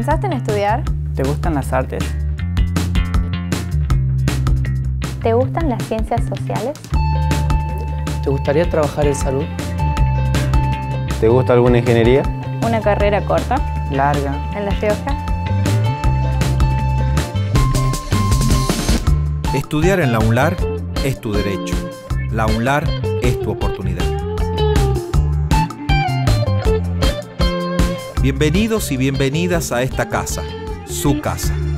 ¿Pensaste en estudiar? ¿Te gustan las artes? ¿Te gustan las ciencias sociales? ¿Te gustaría trabajar en salud? ¿Te gusta alguna ingeniería? ¿Una carrera corta? Larga. ¿En La Rioja? Estudiar en la UNLAR es tu derecho. La UNLAR es tu oportunidad. Bienvenidos y bienvenidas a esta casa, su casa.